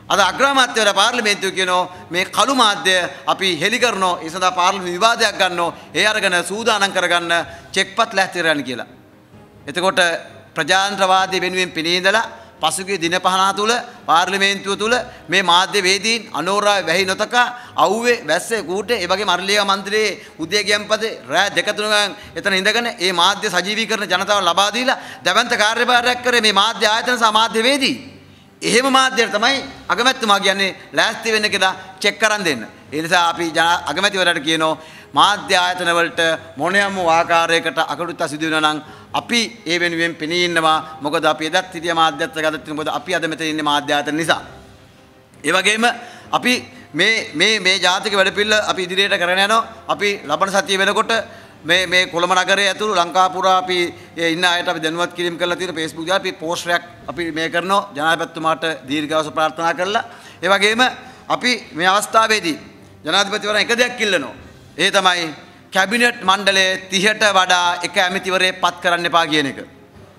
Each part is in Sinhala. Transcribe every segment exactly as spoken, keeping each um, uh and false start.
අද අග්‍රාමාත්‍යවරයා පාර්ලිමේන්තුවේ කියනවා මේ කළු මාධ්‍ය අපි හෙලි කරනවා ඒ සඳහා පාර්ලිමේන්තු විවාදයක් ගන්නවා ඒ අරගෙන සූදානම් කරගන්න චෙක්පත් ලැස්ති කරන්න කියලා. එතකොට ප්‍රජාතන්ත්‍රවාදී වෙනුවෙන් පිණී ඉඳලා පසුගිය දින පහන තුල පාර්ලිමේන්තුව තුල මේ මාධ්‍ය වේදීන් අනෝරා වැහි නොතකා අවුවේ වැස්සේ කූටේ ඒ වගේම අරලියගහ මන්ත්‍රී උදේ කියම්පතේ රෑ දෙක තුනක් එතන ඉඳගෙන මේ මාධ්‍ය සජීවීකරණ ජනතාව ලබා දීලා දැවැන්ත කාර්යභාරයක් කරේ මේ මාධ්‍ය ආයතන සහ මාධ්‍ය වේදී. එහෙම මාධ්‍යයට තමයි අගමැතිතුමා කියන්නේ ලෑස්ති වෙන්න කියලා චෙක් කරන් දෙන්න. ඒ නිසා අපි අගමැතිවරයාට කියනවා මාධ්‍ය ආයතන වලට මොනියම් ආකාරයකට අකටුත්ත සිදු වෙනවා නම් අපි ඒ වෙනුවෙන් පිණී ඉන්නවා. මොකද අපි එදත් හිටිය මාධ්‍යත් ගතත් මොකද අපි අද මෙතන ඉන්නේ මාධ්‍ය ආයතන නිසා. ඒ වගේම අපි මේ මේ මේ ජාතික වැඩපිළිවෙල අපි ඉදිරියට කරගෙන යනවා. අපි ලබන සතිය වෙනකොට මේ මේ කොළඹ නගරයේ ඇතුළු ලංකා පුරා අපි ඉන්න අයට අපි දැනුවත් කිරීම කරලා තියෙන Facebook එකේ අපි පෝස්ට් එකක් අපි මේ කරනවා ජනාධිපතිතුමාට දීර්ඝායුෂ ප්‍රාර්ථනා කරලා. ඒ වගේම අපි මේ අවස්ථාවේදී ජනාධිපතිවරයා එක දෙයක් ඉල්ලනවා. ඒ තමයි කැබිනට් මණ්ඩලයේ තිහට වඩා එක ඇමතිවරයෙක් පත් කරන්න එපා කියන එක.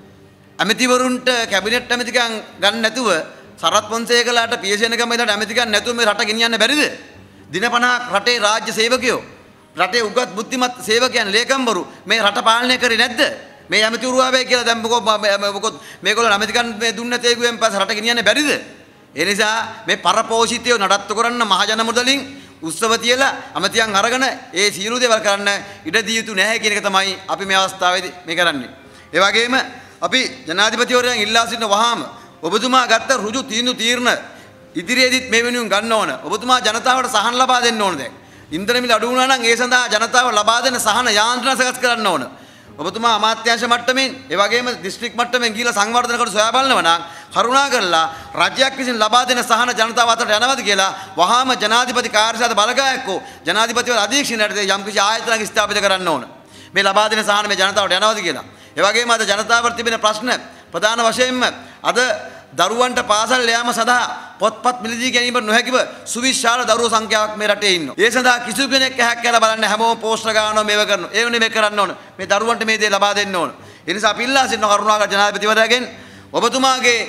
ඇමතිවරුන්ට කැබිනට් ඇමතිකම් ගන්න නැතුව සරත් පොන්සේකලාට පියසේනකම ඉදලා ඇමතිකම් නැතුව මේ රට ගෙනියන්න බැරිද? දින පනහක් රටේ රාජ්‍ය සේවකයෝ රටේ උගත් බුද්ධිමත් සේවකයන් ලේකම්වරු මේ රට පාලනය කරේ නැද්ද? මේ ඇමතිවරු ආවේ කියලා දැන් මොකෝ මොකෝ මේගොල්ලෝ ඇමතිකම් මේ දුන්න තේගුවෙන් පස්සේ රට ගෙනියන්න බැරිද? ඒ නිසා මේ පරපෝෂිතයෝ නඩත්තු කරන්න මහජන මුදලින් උත්සව තියලා අමතියන් අරගෙන ඒ සියලු දේවල් කරන්න ඉඩ දිය යුතු නැහැ කියන එක තමයි අපි මේ අවස්ථාවේදී මේ කරන්නේ. ඒ වගේම අපි ජනාධිපතිවරයන් ඉල්ලා සිටින වහාම ඔබතුමා ගත්ත ඍජු තීන්දුව තීරණ ඉදිරියේදීත් මේ වෙනුවෙන් ගන්න ඕන. ඔබතුමා ජනතාවට සහන ලබා දෙන්න ඕන දැන්. ඉන්ධන මිල අඩු වුණා නම් ඒ සඳහා ජනතාව ලබා දෙන සහන යාන්ත්‍රණ සකස් කරන්න ඕන. ඔබතුමා අමාත්‍යාංශ මට්ටමින් ඒ වගේම දිස්ත්‍රික් මට්ටමින් ගිහිලා සංවර්ධන කොට සොයා බලනවා නම් කරුණා කරලා රාජ්‍යයක් විසින් ලබා දෙන සහන ජනතාව අතරට යනවාද කියලා වහාම ජනාධිපති කාර්යාලයට බලකායක්කෝ ජනාධිපතිවරු අධීක්ෂණයට යම් කිසි ආයතනයක් ස්ථාපිත කරන්න ඕන. මේ ලබා දෙන සහන මේ ජනතාවට යනවාද කියලා. ඒ වගේම අද ජනතාවට තිබෙන ප්‍රශ්න ප්‍රධාන වශයෙන්ම අද දරුවන්ට පාසල් යාම සඳහා පොත්පත් මිලදී ගැනීමට නොහැකිව සුවිශාල දරුවෝ සංඛ්‍යාවක් මේ රටේ ඉන්නවා. ඒ සඳහා කිසිදු කෙනෙක් ඇහැක් කියලා බලන්න හැමෝම පෝස්ටර් ගන්නවා මේව කරනවා. ඒ වුණේ මේ කරන්න ඕන. මේ දරුවන්ට මේ දේ ලබා දෙන්න ඕන. ඒ නිසා අපි ඉල්ලා සිටින කරුණාකර ජනාධිපතිවරයාගෙන් ඔබතුමාගේ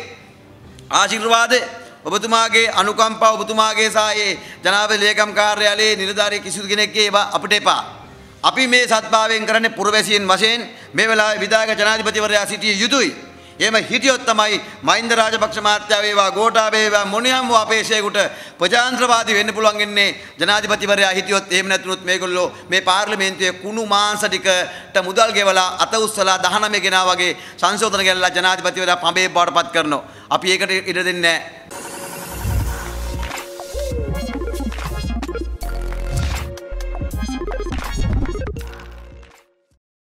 ආශිර්වාද ඔබතුමාගේ අනුකම්පාව ඔබතුමාගේ සායේ ජනාධිපති ලේකම් කාර්යාලයේ නිලධාරී කිසිදු කෙනෙක්ගේ ඒවා අපිට එපා. අපි මේ සත්භාවයෙන් කරන්නේ පුරවැසියන් වශයෙන් මේ වෙලාවේ විධායක ජනාධිපතිවරයා සිටිය යුතුයි. එහෙම හිටියොත් තමයි මහින්ද රාජපක්ෂ මහත්තයා වේවා ගෝඨාභය වේවා මොනියම් වූ අපේක්ෂයකට ප්‍රජාතන්ත්‍රවාදී වෙන්න පුළුවන් ඉන්නේ ජනාධිපතිවරයා හිටියොත් එහෙම නැතුනොත් මේගොල්ලෝ මේ පාර්ලිමේන්තුවේ කුණු මාංශ ටිකට මුදල් ගෙවලා අත උස්සලා දහනම ගෙනා වගේ සංශෝධන ගෙනලා ජනාධිපතිවරයා පඹේ බවට පත් කරනවා. අපි ඒකට ඉඩ දෙන්නේ නැහැ.